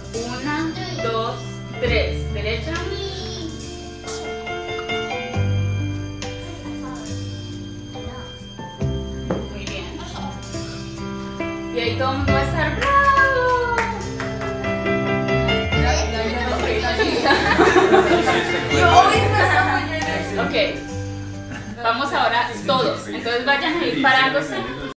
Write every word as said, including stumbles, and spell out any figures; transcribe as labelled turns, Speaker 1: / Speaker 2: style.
Speaker 1: Una, dos, tres. Derecha. Muy bien. Y ahí todo el mundo va a estar bravo. Ok. Vamos ahora todos. Entonces vayan a ir parándose.